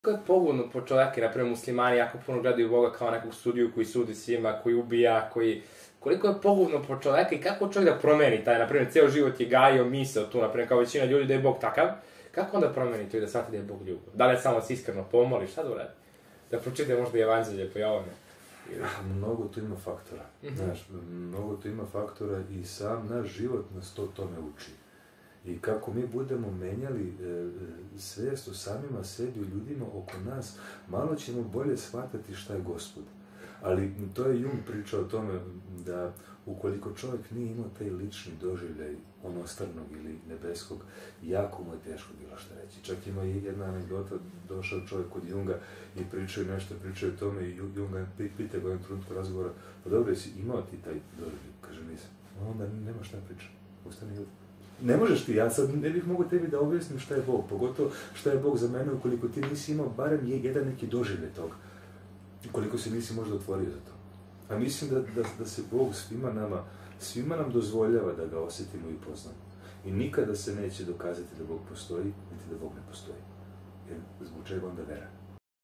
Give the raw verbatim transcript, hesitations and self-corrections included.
Kako je pogubno po čoveke, naprimjer muslimani jako puno gledaju Boga kao nekog sudiju koji sudi svima, koji ubija, koji... Koliko je pogubno po čoveka i kako čovjek da promeni taj, naprimjer, ceo život je gajio misao tu, naprimjer, kao većina ljudi da je Bog takav, kako onda promeni to i da shvati da je Bog ljubav? Da li je samo da se iskreno pomoli, šta da uradi? Da pročite možda i evanđelje po Jovanu. Mnogo tu ima faktora, znaš, mnogo tu ima faktora i sam naš život nas to tome uči. I kako mi budemo menjali e, svijest o samima sebi i ljudima oko nas, malo ćemo bolje shvatati šta je Gospod. Ali to je Jung pričao o tome da ukoliko čovjek nije imao taj lični doživljaj onostranog ili nebeskog, jako mu je teško bilo šta reći. Čak ima i jedna anegdota, došao čovjek kod Junga i pričao nešto, pričao o tome i Junga pita ga u jednom trenutku razgovora, pa dobro, jesi imao ti taj doživljaj? Kaže, nisam. Onda nema šta priča. Ustane Junga. Ne možeš ti, ja sad ne bih mogu tebi da objasnim šta je Bog, pogotovo šta je Bog za mene ukoliko ti nisi imao barem jedan neki doživljaj toga. Ukoliko se nisi možda otvorio za to. A mislim da, da, da se Bog svima nama, svima nam dozvoljava da ga osjetimo i poznamo. I nikada se neće dokazati da Bog postoji, niti da Bog ne postoji. Jer zbog čega onda vera?